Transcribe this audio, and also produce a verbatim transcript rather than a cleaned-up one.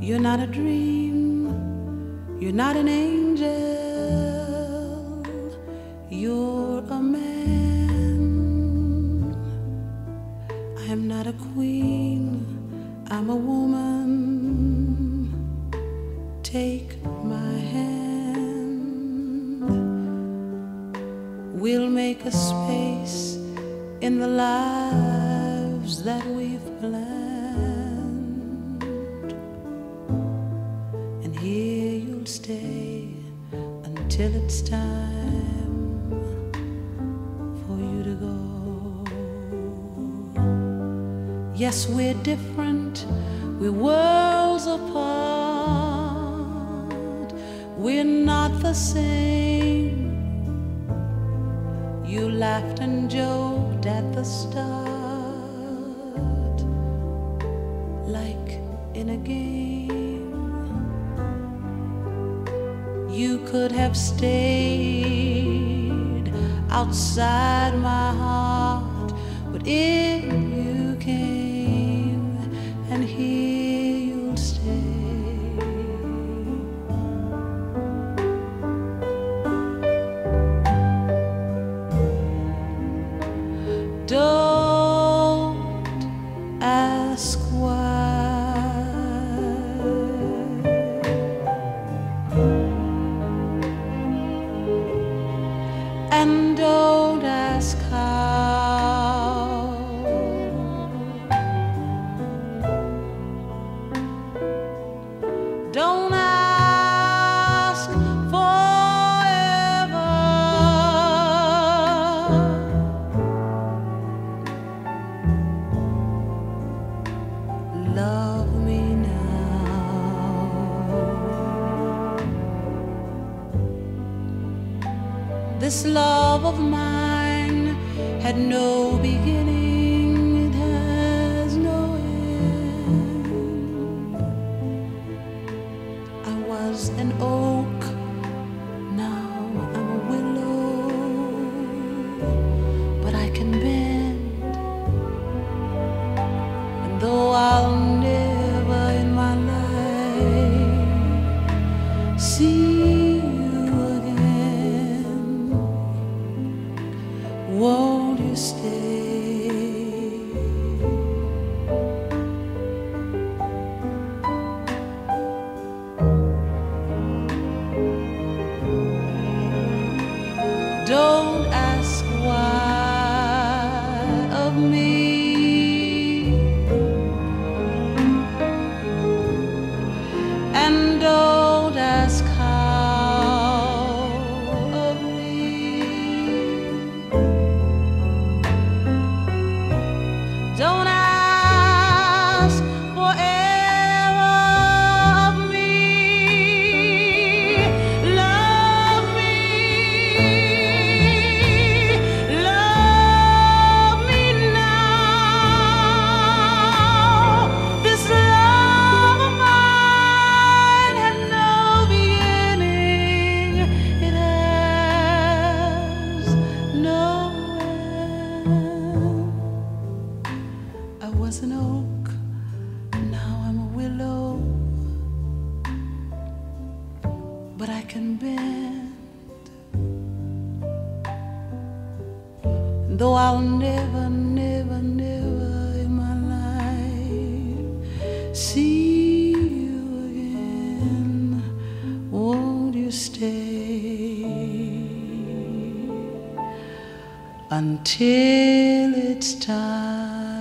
You're not a dream, you're not an angel, you're a man. I am not a queen, I'm a woman. Take my hand, we'll make a space in the lives that we've planned, and here you'll stay until it's time for you to go. Yes, we're different, we're worlds apart, we're not the same. You laughed and joked at the start, like in a game. You could have stayed outside my heart, but if you came, and here you'll stay. Don't ask why, and don't ask how. Don't ask forever. Love me now. This love of mine had no beginning, it has no end. I was an oak, now I'm a willow, but I can bend. And though I'll never in my life see you again, won't you stay? Don't ask why of me, and don't ask how of me. Don't ask forever of me. Love me, love me now. This love of mine had no beginning, it has no end. I was an oak, now I'm a willow, but I can bend. Though I'll never, never, never in my life see you again, won't you stay until it's time